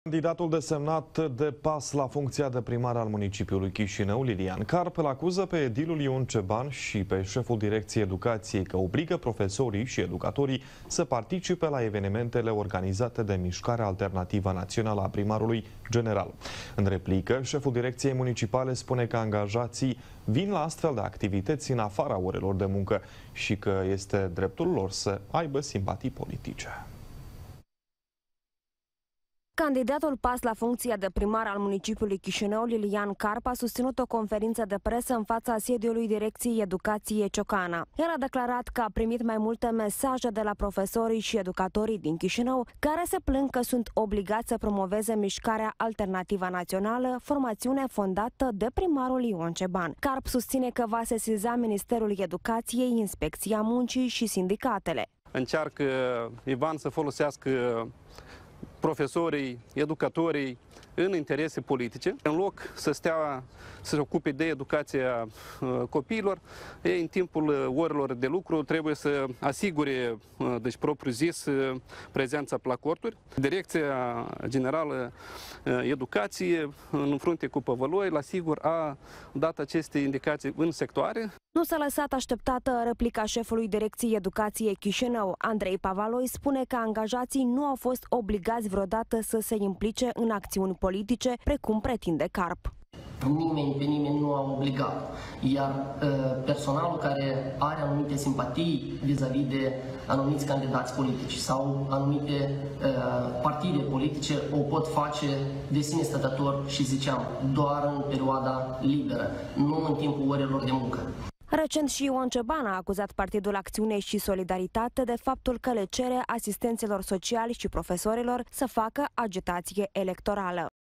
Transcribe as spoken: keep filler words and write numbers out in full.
Candidatul desemnat de pas la funcția de primar al municipiului Chișinău, Lilian Carp, îl acuză pe edilul Ion Ceban și pe șeful Direcției Educației că obligă profesorii și educatorii să participe la evenimentele organizate de Mișcarea Alternativă Națională a primarului general. În replică, șeful Direcției Municipale spune că angajații vin la astfel de activități în afara orelor de muncă și că este dreptul lor să aibă simpatii politice. Candidatul pas la funcția de primar al municipiului Chișinău, Lilian Carp, a susținut o conferință de presă în fața sediului Direcției Educației Ciocana. El a declarat că a primit mai multe mesaje de la profesorii și educatorii din Chișinău, care se plâng că sunt obligați să promoveze Mișcarea Alternativă Națională, formațiune fondată de primarul Ion Ceban. Carp susține că va sesiza Ministerul Educației, Inspecția Muncii și sindicatele. Încearcă Ivan să folosească profesorii, educatorii în interese politice. În loc să stea să se ocupe de educația copiilor, ei în timpul orelor de lucru trebuie să asigure, deci propriu zis, prezența la corturi. Direcția Generală Educație, în frunte cu Păvăloi, la sigur a dat aceste indicații în sectoare. Nu s-a lăsat așteptată replica șefului Direcției Educației Chișinău. Andrei Pavaloi spune că angajații nu au fost obligați vreodată să se implice în acțiuni politice, precum pretinde Carp. Nimeni pe nimeni nu a obligat, iar uh, personalul care are anumite simpatii vis-a-vis de anumiți candidați politici sau anumite uh, partide politice o pot face de sine stătător și, ziceam, doar în perioada liberă, nu în timpul orelor de muncă. Recent și Ion Ceban a acuzat Partidul Acțiune și Solidaritate de faptul că le cere asistenților sociali și profesorilor să facă agitație electorală.